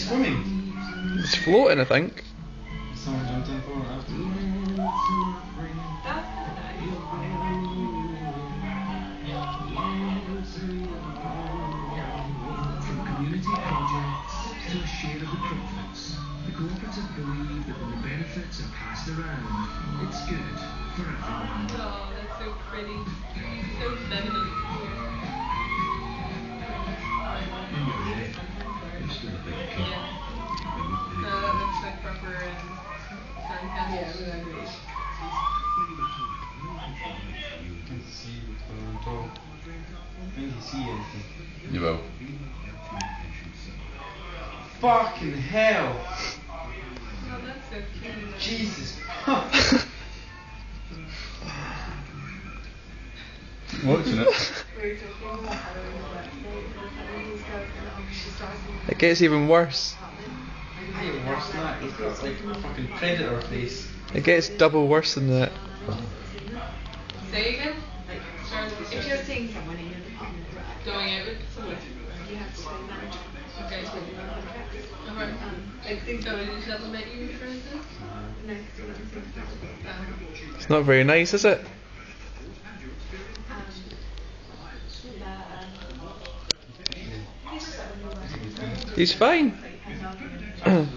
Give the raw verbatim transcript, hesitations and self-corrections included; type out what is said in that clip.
swimming? It's floating, I think. Someone jumped in for it after. That's kind of nice. From community projects to a share of the profits, the cooperative believe that when the benefits are passed around, it's good for everyone. Oh, that's so pretty. So feminine. Yeah. Uh, that's like proper um, sarcasm. Yeah, exactly. Can't see what's going on at all. I think you see anything. You will. Fucking hell! Oh, that's so cute. Jesus. Watching it. We were talking about how he's got she's starting It gets even worse. Even worse than that, he's got like a fucking predator face. It gets double worse than that. Say again? if you're seeing someone in your department, right, Going out with someone. you have to say manager. Okay. That's what you want to contract. Alright. Um, like things So did she ever met you, for instance? next to them, things like that. Um, It's not very nice, is it? Um, He's fine. the, um,